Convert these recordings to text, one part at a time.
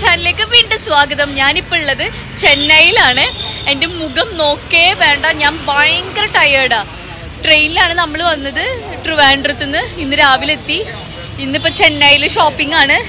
ചാനലിലേക്ക് വീണ്ടും സ്വാഗതം. ഞാനിപ്പോൾ ഉള്ളത് ചെന്നൈയിലാണ്. എൻ്റെ മുഖം നോക്കേ വേണ്ട, ഞാൻ ഭയങ്കര ടയേർഡാ. ട്രെയിനിലാണ് നമ്മൾ വന്നത് ട്രിവാൻഡ്രത്ത് നിന്ന്. ഇന്ന് രാവിലെ എത്തി. ഇന്നിപ്പോൾ ചെന്നൈയിൽ ഷോപ്പിംഗ് ആണ്.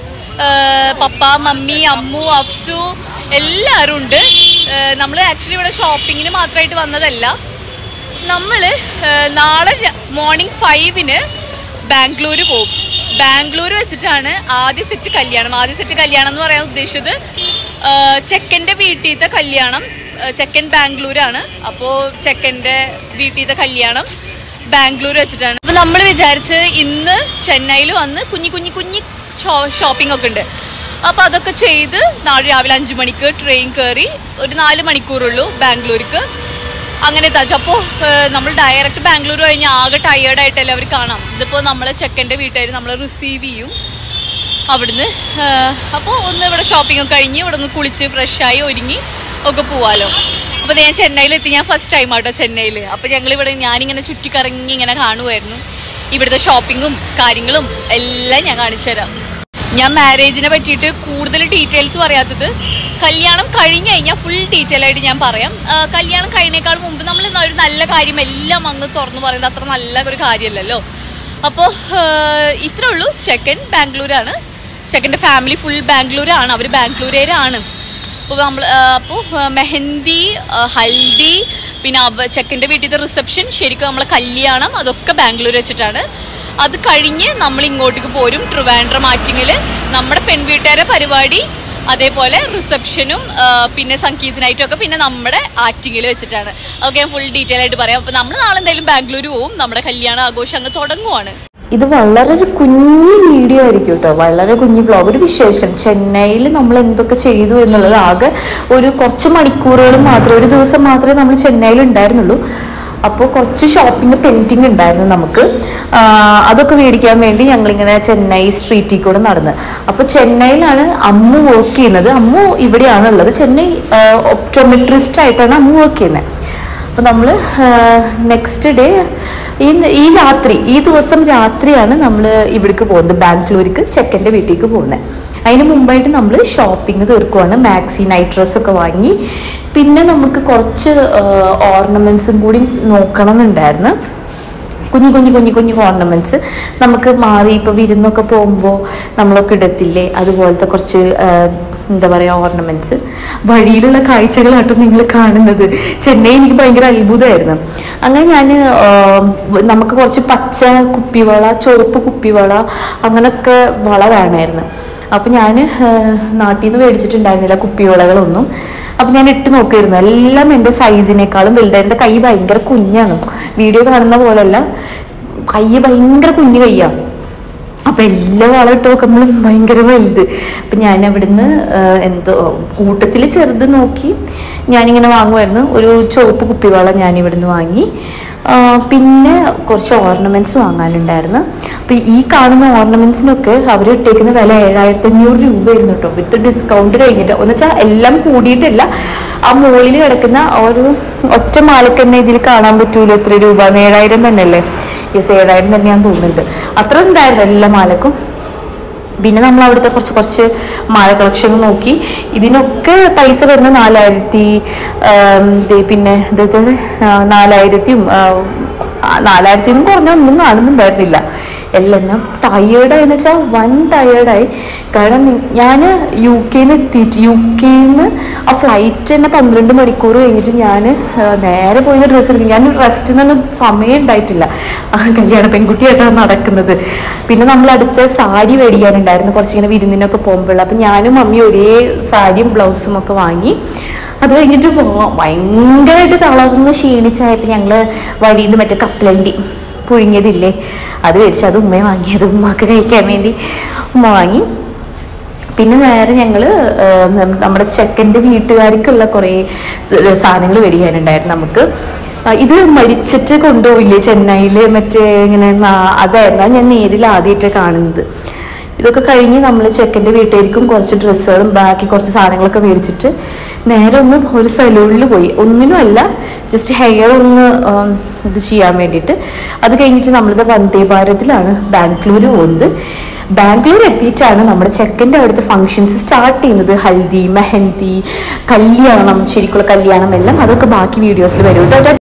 പപ്പ, മമ്മി, അമ്മു, അഫ്സു എല്ലാവരും ഉണ്ട്. നമ്മൾ ആക്ച്വലി ഇവിടെ ഷോപ്പിങ്ങിന് മാത്രമായിട്ട് വന്നതല്ല. നമ്മൾ നാളെ മോർണിംഗ് 5-ന് ബാംഗ്ലൂർ പോകും. ബാംഗ്ലൂർ വെച്ചിട്ടാണ് ആദ്യ സെറ്റ് കല്യാണം. ആദ്യ സെറ്റ് കല്യാണം എന്ന് പറയാൻ ഉദ്ദേശിച്ചത് ചെക്കൻ്റെ വീട്ടിലത്തെ കല്യാണം. ചെക്കൻ ബാംഗ്ലൂരാണ്. അപ്പോൾ ചെക്കൻ്റെ വീട്ടിലത്തെ കല്യാണം ബാംഗ്ലൂർ വെച്ചിട്ടാണ്. അപ്പോൾ നമ്മൾ വിചാരിച്ച് ഇന്ന് ചെന്നൈയിൽ വന്ന് കുഞ്ഞി ഷോപ്പിംഗ് ഒക്കെ ഉണ്ട്. അപ്പോൾ അതൊക്കെ ചെയ്ത് നാളെ രാവിലെ 5 മണിക്ക് ട്രെയിൻ കയറി ഒരു 4 മണിക്കൂറുള്ളൂ ബാംഗ്ലൂർക്ക്. അങ്ങനെ എത്താച്ചു. അപ്പോൾ നമ്മൾ ഡയറക്റ്റ് ബാംഗ്ലൂർ കഴിഞ്ഞ് ആകെ ടയേർഡായിട്ടല്ലേ അവർ കാണാം. ഇതിപ്പോൾ നമ്മളെ ചെക്കൻ്റെ വീട്ടുകാർ നമ്മളെ റിസീവ് ചെയ്യും അവിടുന്ന്. അപ്പോൾ ഒന്ന് ഇവിടെ ഷോപ്പിംഗ് ഒക്കെ കഴിഞ്ഞ് ഇവിടെ ഒന്ന് കുളിച്ച് ഫ്രഷായി ഒരുങ്ങി ഒക്കെ പോവാലോ. അപ്പോൾ ഞാൻ ചെന്നൈയിലെത്തി. ഞാൻ ഫസ്റ്റ് ടൈം ആട്ടോ ചെന്നൈയിൽ. അപ്പോൾ ഞങ്ങളിവിടെ ഞാനിങ്ങനെ ചുറ്റിക്കറങ്ങി ഇങ്ങനെ കാണുമായിരുന്നു. ഇവിടുത്തെ ഷോപ്പിങ്ങും കാര്യങ്ങളും എല്ലാം ഞാൻ കാണിച്ചു തരാം. ഞാൻ മാരേജിനെ പറ്റിയിട്ട് കൂടുതൽ ഡീറ്റെയിൽസ് പറയാത്തത്, കല്യാണം കഴിഞ്ഞ് കഴിഞ്ഞാൽ ഫുൾ ഡീറ്റെയിൽ ആയിട്ട് ഞാൻ പറയാം. കല്യാണം കഴിഞ്ഞേക്കാൾ മുമ്പ് നമ്മൾ ഒരു നല്ല കാര്യം എല്ലാം അങ്ങ് തുറന്നു പറയുന്നത് അത്ര നല്ല ഒരു കാര്യമല്ലല്ലോ. അപ്പോൾ ഇത്രേ ഉള്ളൂ. ചെക്കൻ ബാംഗ്ലൂരാണ്. ചെക്കൻ്റെ ഫാമിലി ഫുൾ ബാംഗ്ലൂരാണ്. അവർ ബാംഗ്ലൂരേരാണ്. അപ്പോൾ മെഹന്തി, ഹൽദി, പിന്നെ ചെക്കൻ്റെ വീട്ടിലത്തെ റിസപ്ഷൻ, ശരിക്കും നമ്മളെ കല്യാണം അതൊക്കെ ബാംഗ്ലൂർ വെച്ചിട്ടാണ്. അത് കഴിഞ്ഞ് നമ്മൾ ഇങ്ങോട്ടേക്ക് പോരും ട്രിവാൻഡ്രം ആറ്റിങ്ങിൽ. നമ്മുടെ പെൺവീട്ടുകാരെ പരിപാടി, അതേപോലെ റിസപ്ഷനും പിന്നെ സംഗീതനായിട്ടും ഒക്കെ പിന്നെ നമ്മുടെ ആറ്റിങ്ങിൽ വെച്ചിട്ടാണ്. അതൊക്കെ ഞാൻ ഫുൾ ഡീറ്റെയിൽ ആയിട്ട് പറയാം. അപ്പോൾ നമ്മൾ നാളെ എന്തായാലും ബാംഗ്ലൂർ പോവും. നമ്മുടെ കല്യാണ ആഘോഷം അങ്ങ് തുടങ്ങുവാണ്. ഇത് വളരെ ഒരു കുഞ്ഞു വീഡിയോ ആയിരിക്കും കേട്ടോ, വളരെ കുഞ്ഞു വ്ലോഗ്. ഒരു വിശേഷം ചെന്നൈയിൽ നമ്മൾ എന്തൊക്കെ ചെയ്തു എന്നുള്ളത് ആകെ ഒരു കുറച്ച് മണിക്കൂറുകൾ മാത്രമേ, ഒരു ദിവസം മാത്രമേ നമ്മൾ ചെന്നൈയിൽ ഉണ്ടായിരുന്നുള്ളൂ. അപ്പോൾ കുറച്ച് ഷോപ്പിംഗ് പെൻഡിങ് ഉണ്ടായിരുന്നു നമുക്ക്. അതൊക്കെ മേടിക്കാൻ വേണ്ടി ഞങ്ങളിങ്ങനെ ചെന്നൈ സ്ട്രീറ്റിൽ കൂടെ നടന്ന്. അപ്പോൾ ചെന്നൈയിലാണ് അമ്മു വർക്ക് ചെയ്യുന്നത്. അമ്മു ഇവിടെയാണുള്ളത്. ചെന്നൈ ഒപ്റ്റോമെട്രിസ്റ്റ് ആയിട്ടാണ് അമ്മു വർക്ക് ചെയ്യുന്നത്. അപ്പോൾ നമ്മൾ നെക്സ്റ്റ് ഡേ ഈ ദിവസം രാത്രിയാണ് നമ്മൾ ഇവിടേക്ക് പോകുന്നത്, ബാംഗ്ലൂർക്ക് ചെക്കൻ്റെ വീട്ടിലേക്ക് പോകുന്നത്. അതിന് മുമ്പായിട്ട് നമ്മൾ ഷോപ്പിംഗ് തീർക്കുവാണ്. മാക്സി, നൈറ്റ് ഡ്രസ്സൊക്കെ വാങ്ങി. പിന്നെ നമുക്ക് കുറച്ച് ഓർണമെൻറ്റ്സും കൂടി നോക്കണം എന്നുണ്ടായിരുന്നു. കുഞ്ഞു ഓർണമെൻറ്റ്സ് നമുക്ക് മാറി ഇപ്പോൾ വിരുന്നൊക്കെ പോകുമ്പോൾ നമ്മളൊക്കെ ഇടത്തില്ലേ, അതുപോലത്തെ കുറച്ച് എന്താ പറയുക ഓർണമെൻറ്റ്സ്. വഴിയിലുള്ള കാഴ്ചകളാട്ടോ നിങ്ങൾ കാണുന്നത്. ചെന്നൈ എനിക്ക് ഭയങ്കര അത്ഭുതമായിരുന്നു. അങ്ങനെ ഞാൻ നമുക്ക് കുറച്ച് പച്ച കുപ്പിവള, ചുവപ്പ് കുപ്പിവള, അങ്ങനെയൊക്കെ വള വേണമായിരുന്നു. അപ്പം ഞാൻ നാട്ടിൽ നിന്ന് മേടിച്ചിട്ടുണ്ടായിരുന്നില്ല കുപ്പിവളകളൊന്നും. അപ്പം ഞാൻ ഇട്ട് നോക്കിയിരുന്നു. എല്ലാം എൻ്റെ സൈസിനേക്കാളും വലുതായിരുന്നു. കൈ ഭയങ്കര കുഞ്ഞാണ്, വീഡിയോ കാണുന്ന പോലെയല്ല, കൈ ഭയങ്കര കുഞ്ഞു കയ്യാണ്. അപ്പം എല്ലാ വളം ഇട്ട് നോക്കുമ്പോഴും ഭയങ്കര വലുത്. അപ്പം ഞാൻ അവിടുന്ന് എന്തോ കൂട്ടത്തിൽ ചെറുത് നോക്കി ഞാനിങ്ങനെ വാങ്ങുമായിരുന്നു. ഒരു ചുവപ്പ് കുപ്പിവള ഞാൻ ഇവിടുന്ന് വാങ്ങി. പിന്നെ കുറച്ച് ഓർണമെൻറ്റ്സ് വാങ്ങാനുണ്ടായിരുന്നു. അപ്പം ഈ കാണുന്ന ഓർണമെൻറ്റ്സിനൊക്കെ അവർ ഇട്ടേക്കുന്ന വില 7500 രൂപയായിരുന്നു കേട്ടോ, വിത്ത് ഡിസ്കൗണ്ട് കഴിഞ്ഞിട്ട്. എന്ന് വെച്ചാൽ എല്ലാം കൂടിയിട്ടല്ല, ആ മുകളിൽ കിടക്കുന്ന ഒരു ഒറ്റ മാലക്ക് തന്നെ ഇതിൽ കാണാൻ പറ്റൂലോ എത്ര രൂപ, 7000 തന്നെ അല്ലേ? യെസ്, 7000 തന്നെയാന്ന് തോന്നുന്നുണ്ട്. അത്ര ഉണ്ടായിരുന്നു എല്ലാ മാലക്കും. പിന്നെ നമ്മൾ അവിടുത്തെ കുറച്ച് മാല കളക്ഷൻ നോക്കി. ഇതിനൊക്കെ പൈസ വരുന്ന 4000, പിന്നെ 4000 കുറഞ്ഞ ഒന്നും കാണുന്നുണ്ടായിരുന്നില്ല. എല്ലാം ടയേർഡായെന്ന് വെച്ചാൽ വൻ ടയേർഡായി. കാരണം ഞാൻ യു കെന്ന് ആ ഫ്ലൈറ്റ് തന്നെ 12 മണിക്കൂർ കഴിഞ്ഞിട്ട് ഞാൻ നേരെ പോയി ഡ്രസ്സ് എടുക്കും. ഞാൻ റെസ്റ്റിനൊന്നും സമയം ഉണ്ടായിട്ടില്ല. കല്യാണ പെൺകുട്ടിയായിട്ടാണ് നടക്കുന്നത്. പിന്നെ നമ്മൾ അടുത്ത സാരി മേടിക്കാനുണ്ടായിരുന്നു കുറച്ചിങ്ങനെ വിരുന്നിനൊക്കെ പോകുമ്പോൾ. അപ്പം ഞാനും മമ്മി ഒരേ സാരിയും ബ്ലൗസും ഒക്കെ വാങ്ങി. അത് കഴിഞ്ഞിട്ട് ഭയങ്കരമായിട്ട് തളർന്ന് ക്ഷീണിച്ചായപ്പോൾ ഞങ്ങൾ വഴിയിൽ നിന്ന് മറ്റേ കപ്പലണ്ടി പുഴുങ്ങിയതില്ലേ, അത് മേടിച്ച് അത് ഉമ്മ വാങ്ങിയത്, ഉമ്മക്ക് കഴിക്കാൻ വേണ്ടി ഉമ്മ വാങ്ങി. പിന്നെ നേരെ ഞങ്ങൾ നമ്മുടെ ചെക്കൻ്റെ വീട്ടുകാർക്കുള്ള കുറേ സാധനങ്ങൾ മേടിക്കാനുണ്ടായിരുന്നു നമുക്ക്. ഇത് മരിച്ചിട്ട് കൊണ്ടുപോയില്ലേ ചെന്നൈയിൽ, മറ്റേ ഇങ്ങനെ അതായിരുന്നു. ഞാൻ നേരിൽ ആദ്യമായിട്ടാണ് കാണുന്നത്. ഇതൊക്കെ കഴിഞ്ഞ് നമ്മൾ ചെക്കൻ്റെ വീട്ടുകാർക്കും കുറച്ച് ഡ്രസ്സുകളും ബാക്കി കുറച്ച് സാധനങ്ങളൊക്കെ മേടിച്ചിട്ട് നേരെ ഒരു സലൂണിൽ പോയി. ഒന്നിനുമല്ല, ജസ്റ്റ് ഹെയർ ഒന്ന് ഇത് ചെയ്യാൻ വേണ്ടിയിട്ട്. അത് കഴിഞ്ഞിട്ട് നമ്മളിത് വന്ദേ ഭാരതിലാണ് ബാംഗ്ലൂർ പോകുന്നത്. ബാംഗ്ലൂർ എത്തിയിട്ടാണ് നമ്മുടെ ചെക്കൻ്റെ അവിടുത്തെ ഫങ്ഷൻസ് സ്റ്റാർട്ട് ചെയ്യുന്നത്. ഹൽദി, മെഹന്തി, കല്യാണം, ശരിക്കുള്ള കല്യാണം എല്ലാം, അതൊക്കെ ബാക്കി വീഡിയോസിൽ വരും കേട്ടോ.